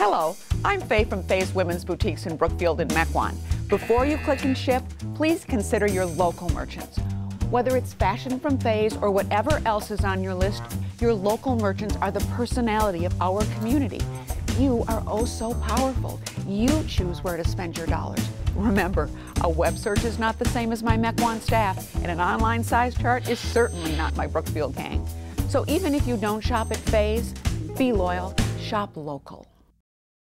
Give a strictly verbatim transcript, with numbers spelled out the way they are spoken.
Hello, I'm Faye from Faye's Women's Boutiques in Brookfield and Mequon. Before you click and ship, please consider your local merchants. Whether it's fashion from Faye's or whatever else is on your list, your local merchants are the personality of our community. You are oh so powerful. You choose where to spend your dollars. Remember, a web search is not the same as my Mequon staff, and an online size chart is certainly not my Brookfield gang. So even if you don't shop at Faye's, be loyal, shop local.